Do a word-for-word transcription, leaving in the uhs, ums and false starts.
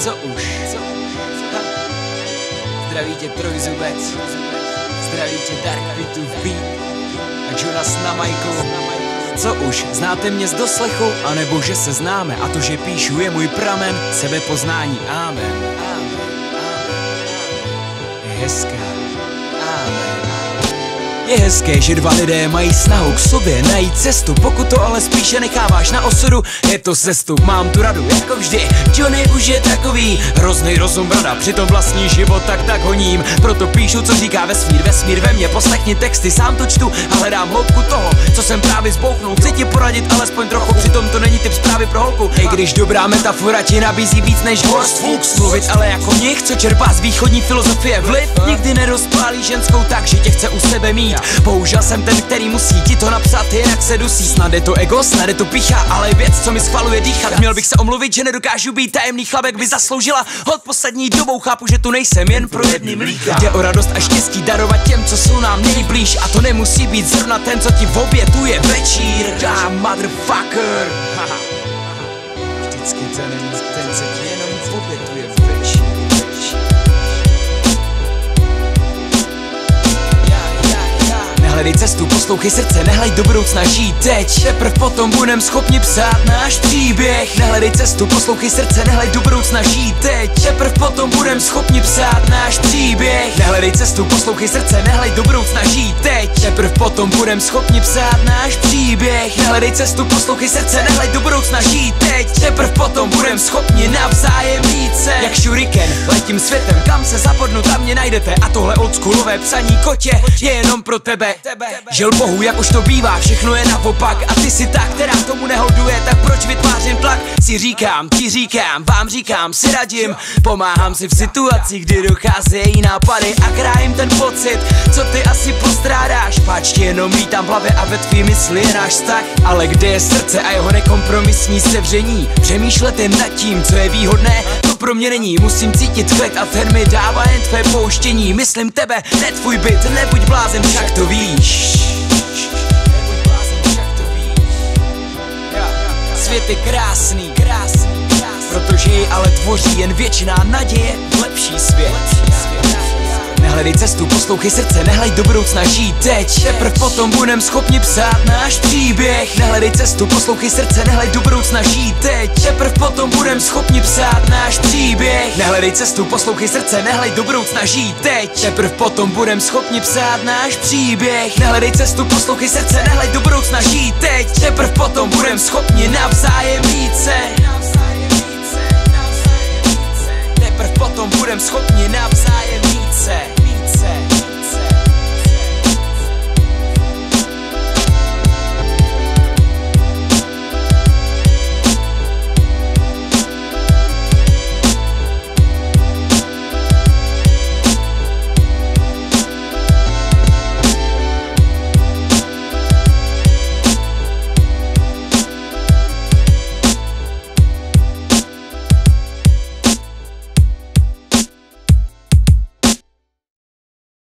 Co už? Co? Ha. Zdraví tě Trojzubec, zdraví tě Dark Pitův beat a Jonas na Michael. Co už? Znáte mě z doslechu, anebo že se známe, a to, že píšu, je můj pramen sebepoznání. Amen. Amen. Je hezká. Amen. Je hezké, že dva lidé mají snahu k sobě najít cestu. Pokud to ale spíše necháváš na osudu, je to sestup. Mám tu radu, jako vždy, Johnny už je takový hrozný rozum brada, přitom vlastní život tak tak honím. Proto píšu, co říká vesmír, vesmír ve mně. Poslechni texty, sám to čtu a hledám hloubku toho, co jsem právě zbouchnul. Chci ti poradit alespoň trochu, přitom to není typ zprávy pro holku. I když dobrá metafora ti nabízí víc než Horst Fuchs. Mluvit ale jako nich, co čerpá z východní filozofie vliv, nikdy nerozpálí ženskou tak, že tě chce u sebe mít. Bohužel jsem ten, který musí ti to napsat, jinak se dusí. Snad je to ego, snad je to pícha, ale je věc, co mi schvaluje dýchat. Měl bych se omluvit, že nedokážu být tajemný chlapek, by zasloužila hod poslední dobou. Chápu, že tu nejsem jen pro jedny mlíka. Jde o radost a štěstí darovat těm, co jsou nám nejblíž, a to nemusí být zrovna ten, co ti obětuje večír. Ah, motherfucker. Vždycky ten, ten se ti jenom obětuje večír. Nehledej cestu, poslouchej srdce, nehlej do budoucna, žij teď. Teprv potom budem schopni psát náš příběh. Nehledej cestu, poslouchej srdce, nehlej do budoucna, žij teď. Teprv potom budem schopni psát náš příběh. Nehledej cestu, poslouchej srdce, nehlej do budoucna, žij teď. Teprv potom budem schopni psát náš příběh. Nehledej cestu, poslouchej srdce, nehlej do budoucna, žij teď. Teprv potom budem schopni navzájem mít se. Jak šuriken, letím světem, kam se zapadnu, tam mě najdete. A tohle oldschoolové psaní kotě je jenom pro tebe. Žel bohu, jak už to bývá, všechno je naopak. A ty si ta, která tomu nehoduje, tak proč vytvářím tlak? Si říkám, ti říkám, vám říkám, si radím. Pomáhám si v situacích, kdy docházejí nápady a krájím ten pocit, co ty asi postrádáš. Páč ti jenom lítám v hlavě a ve tvý mysli je náš vztah. Ale kde je srdce a jeho nekompromisní sevření? Přemýšlet jen nad tím, co je výhodné, to pro mě není. Musím cítit klid a ten mi dává jen tvé pouštění. Myslím tebe, ne tvůj byt, nebuď blázen, však to víš. Svět je krásný, krásný, protože jej ale tvoří jen věčná naděje v lepší svět. Nehledej cestu, poslouchej srdce, nehlej do budoucna, žij teď. Teprv potom budem schopni psát náš příběh. Nehledej cestu, poslouchej srdce, nehlej do budoucna, žij teď. Teprv potom budem schopni psát náš příběh. Nehledej cestu, poslouchej srdce, nehlej do budoucna, žij teď. Teprv potom budem schopni psát náš příběh. Nehledej cestu, poslouchej srdce, nehlej do budoucna, žij teď. Teprv potom budem schopni navzájem mít se. Teprv potom budem schopni navzájem